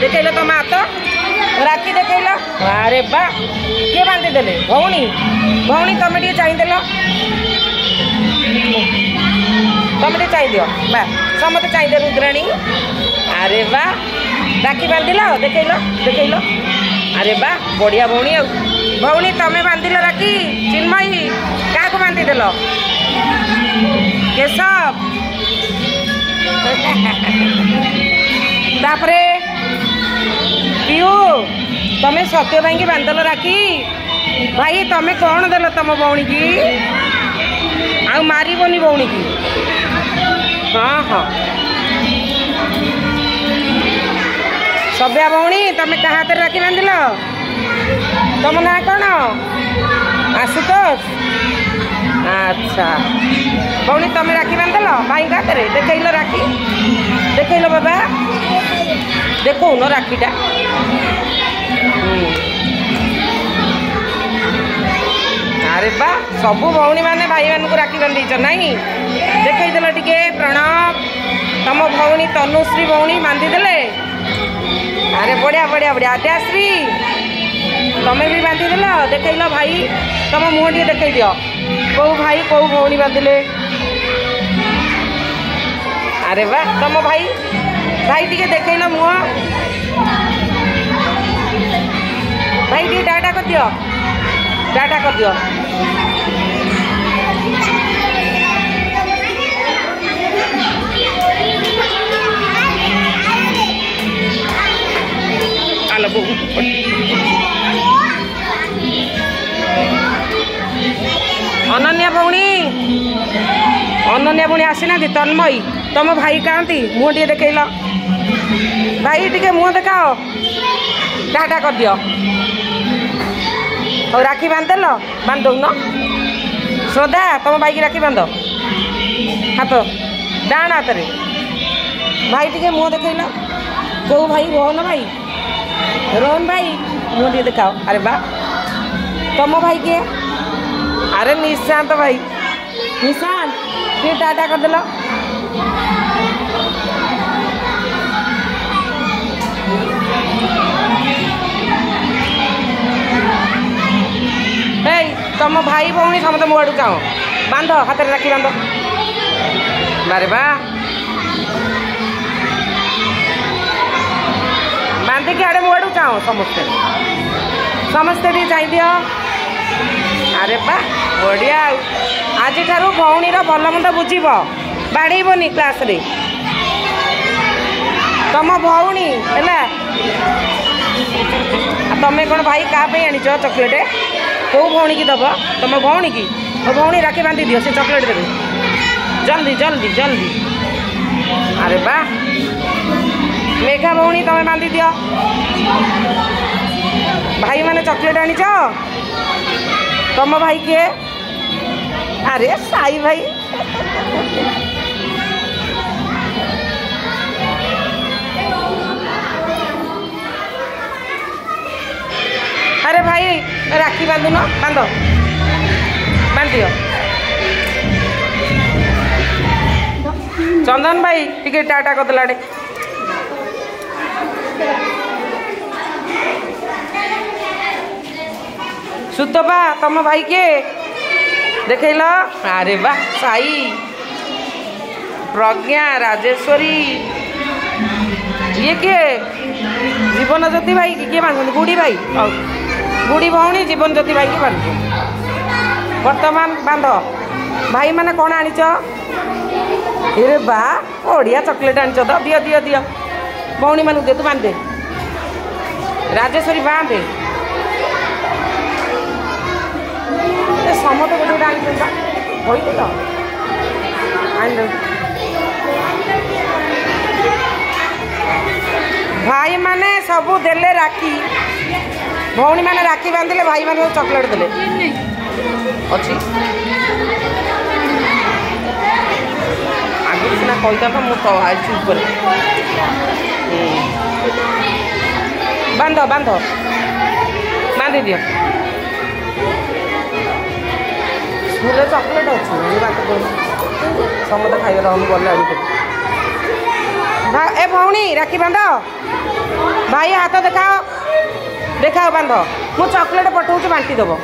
देखल तुम हाथ राखी देखल। अरे बा किए बांधी देले भौणी भौणी तुम टे चाहिदेल तुम टे चाहिए बा समस्त चाहिए रुद्राणी। अरे बा राखी बांधिल देखल देखल। अरे बा बढ़िया भौणी आ भौणी तमें बांधिल राखी चिन्मयी क्या बांधिदेल केशव तापरे पीयू तमें सत्य भाई की बांधल राखी भाई तमें कौन देल तुम भौणी की आ मारबनी भौणी की। हाँ हाँ सभ्या भौणी तमें क्या हाथ राखी बांधिल तुम ना कौन आशुतोष। अच्छा भौणी तमें राखी बांधल भाई हाथ में देखल राखी देखल बाबा देखो न राखीटा। अरे बा सबू भौणी मैंने भाई मान को राखी बांधीच नाई देखल टे प्रणव तुम भौणी तनुश्री भौणी बांधीदेले। अरे बढ़िया बढ़िया बढ़िया आद्याश्री तमें भी बांधीदेल देखल भाई तुम मुँह टे देख दियो कौ भाई कौ भौणी बांधिले। अरे वाह तुम भाई भाई टी देखल मुँह भाई टी डाटा कर दियो डाटा कर दियो। अनन्या भौणी अनन्या भौणी आसीना तन्मयी तुम भाई कहती मुँह टे देखल भाई टे मुँह देखाओ डाटा कर दियो और राखी बांधदेल बांध दौन श्रद्धा तुम भाई की राखी बांध हाथ डाण हाथ में भाई टे मुँह देखल कौ भाई रोहन भाई मुँह टे देखाओ। अरे बा तुम भाई किए अरे निशांत भाई निशांत फिर टाटा कर दिल। तुम भाई भौणी समस्त मो आड़ू चाह बांध हाथ में राखी बांध। बारे बा बांधिकी आड़े मो आड़ू चाह समस्ते समस्ते भी चाहिए। अरे बा बढ़िया आज ठारू भौणीर भल मंद बुझब बाड़ेबनी क्लास रे तुम भौणी है तमें कौन भाई क्या आनीच चॉकलेट कौ भौणी की दब तुम भौणी की भौणी राखी बांधी दियो से चॉकलेट देवे जल्दी जल्दी जल्दी। अरे बा मेघा भौणी तमें बांधी दियो भाई मैंने चॉकलेट आनीच तुम भाई किए अरे साई भाई अरे भाई राखी बांधुन बांध बांधियो चंदन भाई टिके टाटा कर देलाडे सुतबा तुम भाई के देखल। अरे वाह साई प्रज्ञा राजेश्वरी ये किए जीवन ज्योति भाई की किए बांधते गुड़ी भाई गुड़ी भौणी जीवन ज्योति भाई की बांध वर्तमान बांध भाई मैंने कौन आनीच अरे बा बढ़िया चॉकलेट आनीच तो दियो दियो दियो भौणी मान दे तू बांध दे राजेश्वरी बांधे समत गोटे गोटे आनी तो आनी भाई माने सबू देले राखी भौणी माने राखी बांधिले भाई माने चॉकलेट देले अच्छी आगे सीना कहीता तो मुझे आई ऊपर बांध बांध बांधी दियो स्कूल चॉकलेट अच्छी समस्त खाइबा गले ए भौणी राखी बांध भाई हाथ देखाओ देखाओ बांध मु चॉकलेट पठाऊँ बांटी देव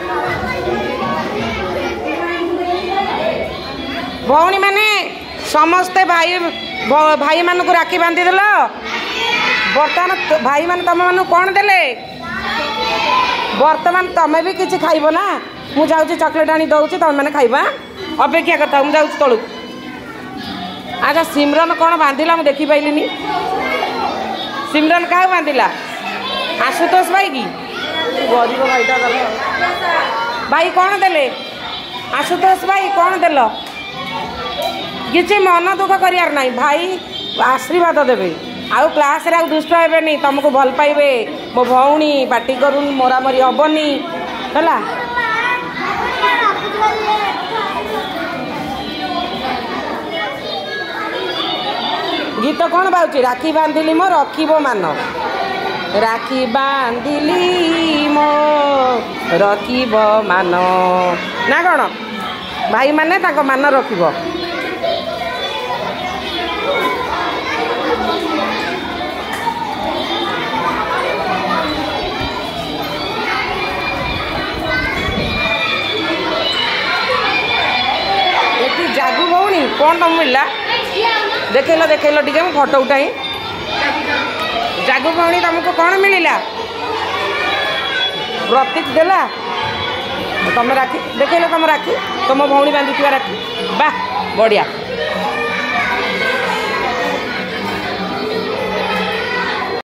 भौणी मैंने समस्ते भाई भाई मानक राखी बांधिदेल बर्तमान भाई मान तुम मान कौन देले बर्तमान तुम भी किसी खाइब ना मुझे चॉकलेट आनी दौची तुम मैंने खाइबा अपेक्षा करता मुझे जाऊँ तलू अच्छा सिमरन कौन बांधिला मुझे देखी पाइलिनी सिमरन क्या बांधिला आशुतोष भाई की गरीब भाईटा भाई कौन देले आशुतोष भाई कौन देल किसी मन दुख करार ना भाई आशीर्वाद देवे आउ क्लास रे दुष्ट हेबेनी तुमको भल पाइबे मो भौणी पार्टी करू मरामरी हेबनी है गीत कौन बाउची राखी बांधिली मो रखिबो मान राखी बांधिली मो रखिबो मान ना कौन भाई माने ताको मान रखिबो जागू भौणी कौन तुम मिलला देखल टे फोटो उठाई जागू भौणी तुमको कौन मिलला प्रतीक देला तुम राखी देखल तुम राखी तुम भौणी बांधुवा राखी वाह बढ़िया।